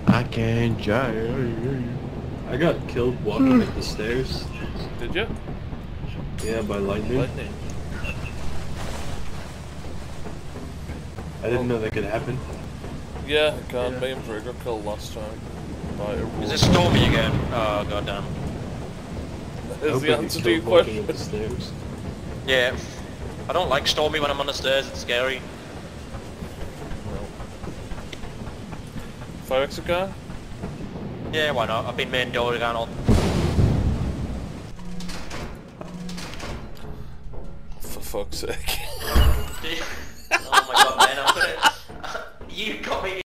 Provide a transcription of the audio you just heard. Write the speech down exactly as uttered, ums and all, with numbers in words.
I can't jail. I got killed walking up the stairs. Did you? Yeah, by lightning. Lightning. I didn't know that could happen. Yeah, it can. Yeah. Me and Brig got killed last time. By a Is it roar. Stormy again? Oh goddamn. I Is hope the I get answer to your killed walking question? up the stairs. Yeah. I don't like Stormy when I'm on the stairs, it's scary. Fire exit guy? Yeah, why not? I've been main door again all. For fuck's sake. Oh my god, man, I'm gonna... You got me